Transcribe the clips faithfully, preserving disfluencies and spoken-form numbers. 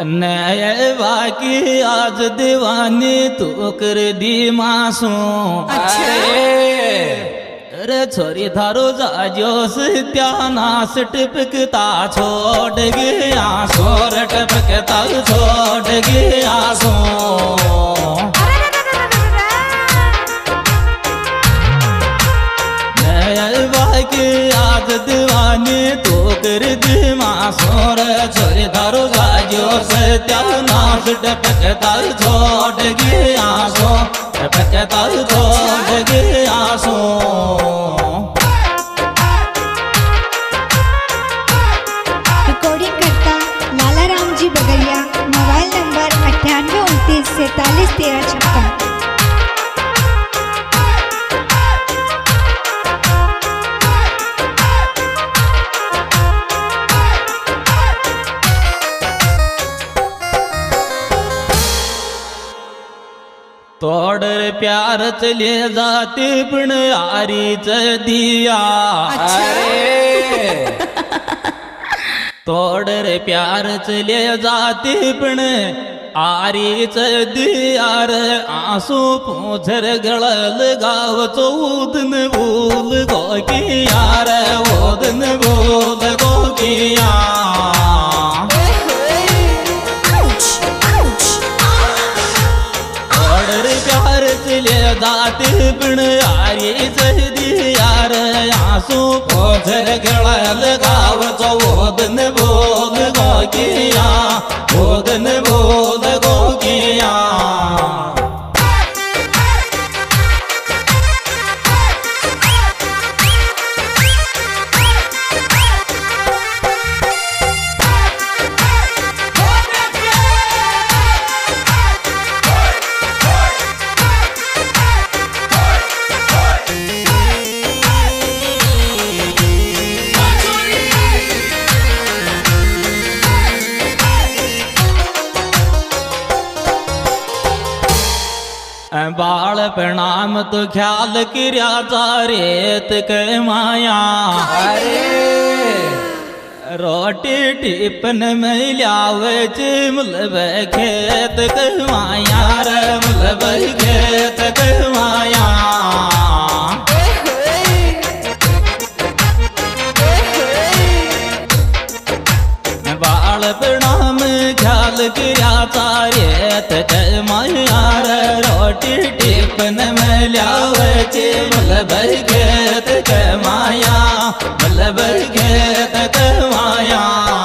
नए बाकी आज दीवानी तू कर दी मासूम। अरे छोरी थारो जाजो सत्यानाश टपकता छोड़ गया सोर टपकता छोड़ गया सो। नए बाकी आज दीवानी तू कर दी मासूर। छोरी थारो जाजो सत्यानाश टपकता छोड़ गया सो टपकता छोड़ गया सो। रिकॉर्डिंग करता लाला राम जी बगलिया, मोबाइल नंबर अट्ठानवे उनतीस सैतालीस तेरह छप्पन। तोड़ प्यार चले जाते पण आरी च दिया। अरे तोड़ प्यार चले जाते पण आरी च दिया रे आंसू पूछर गड़ल गाव चौदन बोल गो किया रे वोदन बोल गो किया। प्यार चले जाते बिन आरी चदी यार आंसू पोझर गड़ल गाव चौदन बोल गो किया बोदन बोल गो किया। बाल प्रणाम तो ख्याल किया रेत के माया। अरे रोटी टिपन में लियावे चिमलब खेत के माया रे मलब खेत के माया। बाल प्रणाम ख्याल किया रेत के माया रे रोटी टिपन में लियावे चिमलब खेत के माया मलब खेत के माया।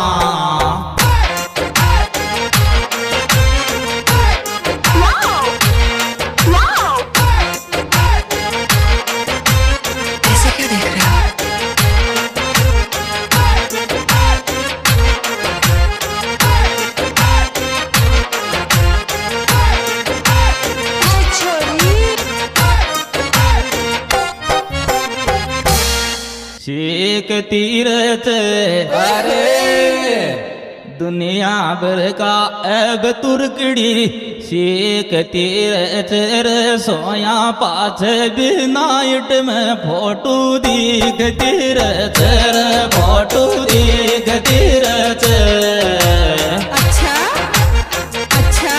शेख तीरथ अरे दुनिया भर का ऐब तुरकड़ी शेख तीरथ रे सोया पाछ बिनाइट में फोटो दिख तीरथ रे फोटो दिख तीरथ। अच्छा अच्छा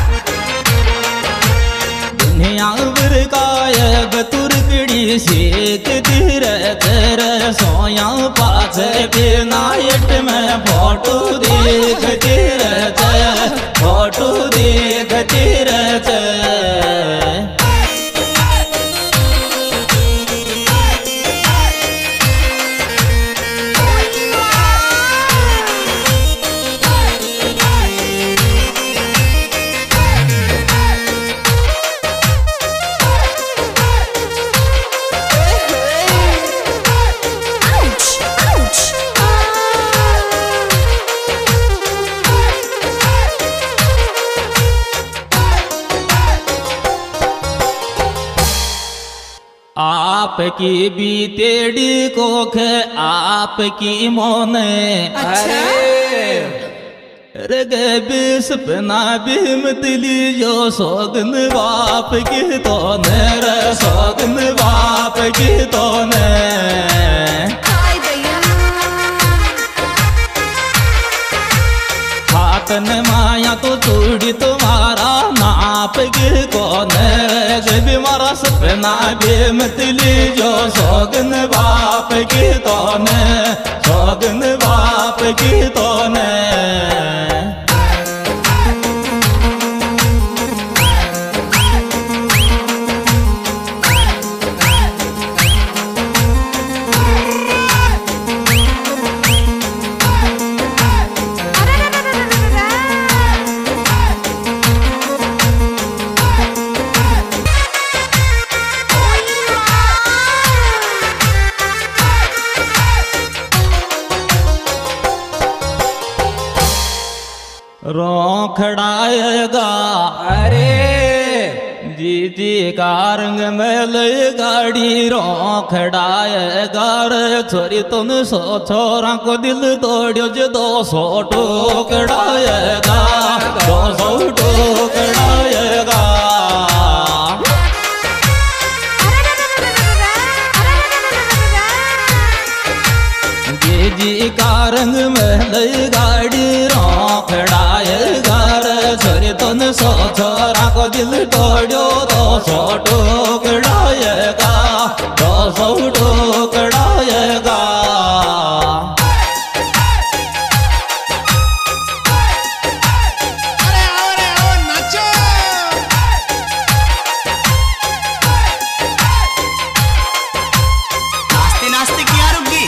दुनिया भर का ऐब तुरकड़ी शेख तीरथ रे सोया पाछ बिनाइट में फोटो देख तीरथ फोटो देख तीरथ। आपकी बीतेड़ी कोख आपकी मोने। अरे रग सपना भी मतली जो सोगन बाप की तो न सोगन बाप की तो न। हाथन मा या तो चूड़ी तुम्हारा नाप के कौन जब मारा सपना भी मतली जो सोगन बाप की तोन सोगन बाप की तोन रोखड़ाएगा अरे जी जी का रंग मैल गाड़ी रोखड़ाएगा रे छोरी तुम सो छोरा को दिल तोड़ियो जो दो सौ टोकड़ाएगा दो सौ टोकड़ाएगा जी जी का रंग मैल गाड़ी रोखड़ाएगा रे छोरी तुम सो छोरा को दिल तोड़ियो दो सौ टोकड़ाएगा दो सौ टोकड़ाएगा अरे आओ रे आओ नाचो नाचते नाचते क्या रुक गई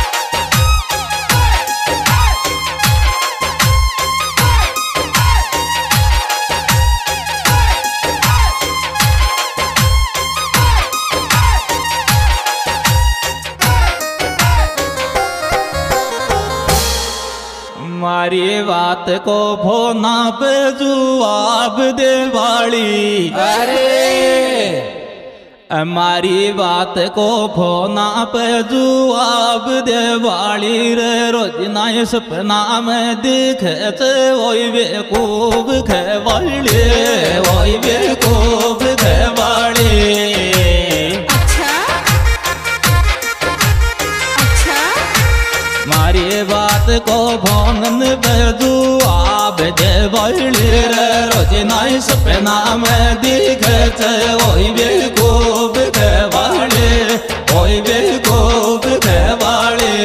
हमारी बात को फोना पे जवाब दे वाली अरे हमारी बात को फोना पे जवाब दे वाली रे रोजना सपना में दिखे वही बेकूब खेवाली वही बेकूब खेवाली मारी बात को भोनन बेजुआब दे बड़ी रे रोजना सपना में दिखे वही बेकूब खेवाली वही बेकूब खेवाली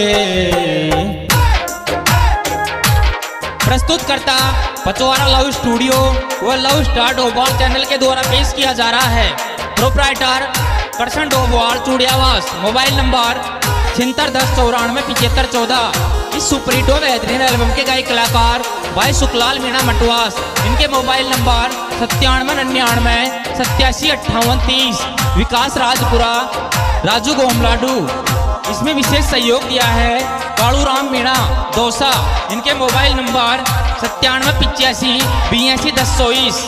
प्रस्तुत करता पचवारा लव स्टूडियो व लव स्टार डोबवाल चैनल के द्वारा पेश किया जा रहा है। Proprietor Karsan Dobwal Churiyawas. Mobile number छिहत्तर दस चौरानवे पिछहत्तर चौदह। इस सुपरहिट और बेहतरीन एल्बम के गायक कलाकार भाई सुखलाल मीणा मटवास। इनके मोबाइल नंबर सत्तानवे निन्यानवे सत्तासी अट्ठावन तीस। विकास राजपुरा राजू गोमलाडू। इसमें विशेष सहयोग दिया है कालूराम मीणा दौसा। इनके मोबाइल नंबर सत्तानवे पिचासी बयासी दस चौबीस।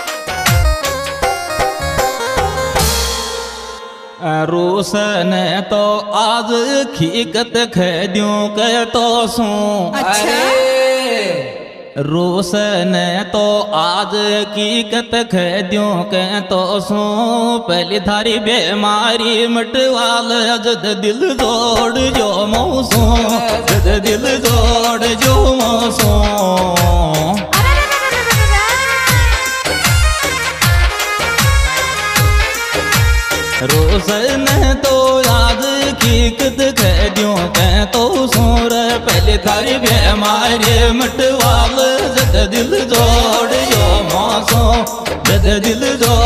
रोशन तो आज खीकत खेद्यों के तो सू रोशन तो आज हकीकत खेद्यों के तो सू पहली थारी बीमारी मटवाल जद दिल जोड़ जो मौसू जद दिल जोड़ जो मौसू रोशन तो आज हकीकत खेद्यों के तो सूर पहले थारी बीमारी मटवाल जद दिल जोड़ जो मौसू जद दिल जोड़